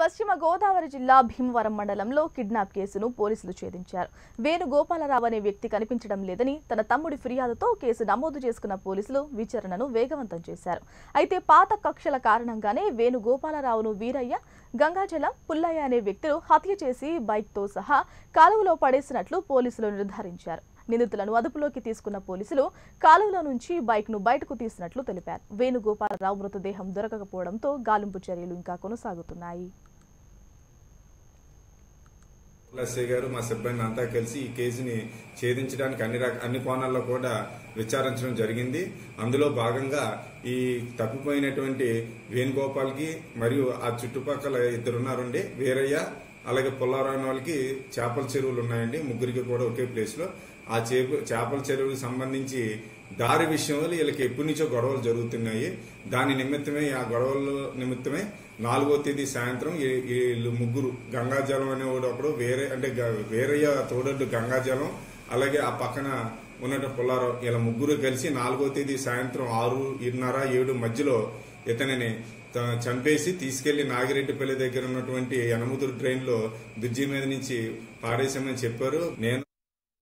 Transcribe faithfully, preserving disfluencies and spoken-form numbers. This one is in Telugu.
పశ్చిమ గోదావరి జిల్లా భీమవరం మండలంలో కిడ్నాప్ కేసును పోలీసులు ఛేదించారు. వేణుగోపాలరావు అనే వ్యక్తి కనిపించడం లేదని తన తమ్ముడి ఫిర్యాదుతో కేసు నమోదు చేసుకున్న పోలీసులు విచారణను వేగవంతం చేశారు. అయితే పాత కక్షల కారణంగానే వేణుగోపాలరావును వీరయ్య, గంగాజలం, పుల్లయ్య అనే వ్యక్తులు హత్య చేసి బైక్తో సహా కాలువలో పడేసినట్లు పోలీసులు నిర్ధారించారు. నిందితులను అదుపులోకి తీసుకున్న పోలీసులు కాలువలో నుంచి బైక్ ను బయటకు తీసినట్లు తెలిపారు. వేణుగోపాలరావు మృతదేహం దొరకకపోవడంతో గాలింపు చర్యలు ఇంకా కొనసాగుతున్నాయి. ఎస్ఐ గారు మా సిబ్బంది అంతా కలిసి ఈ కేసుని ఛేదించడానికి అన్ని అన్ని కోణాల్లో కూడా విచారించడం జరిగింది. అందులో భాగంగా ఈ తప్పిపోయినటువంటి వేణుగోపాల్కి మరియు ఆ చుట్టుపక్కల ఇద్దరున్నారండి, వీరయ్య అలాగే పుల్లారావు వాళ్ళకి చేపల చెరువులు ఉన్నాయండి. ముగ్గురికి కూడా ఒకే ప్లేస్ లో ఆ చేపల చెరువులకు సంబంధించి దారి విషయంలో వీళ్ళకి ఎప్పటి నుంచో గొడవలు జరుగుతున్నాయి. దాని నిమిత్తమే ఆ గొడవల నిమిత్తమే నాలుగో తేదీ సాయంత్రం వీళ్ళు ముగ్గురు, గంగాజలం అనేవాడు ఒకడు, వేరే అంటే వేరయ్య తోడడ్డు గంగాజలం, అలాగే ఆ పక్కన ఉన్నట్టు పుల్లారావు, ఇలా ముగ్గురు కలిసి నాలుగో తేదీ సాయంత్రం ఆరు ఇన్నర ఏడు మధ్యలో ఇతనిని చంపేసి తీసుకెళ్లి నాగిరెడ్డిపల్లి దగ్గర ఉన్నటువంటి యనముదురు ట్రైన్ లో బ్రిడ్జి మీద నుంచి పాడేశామని చెప్పారు. నేను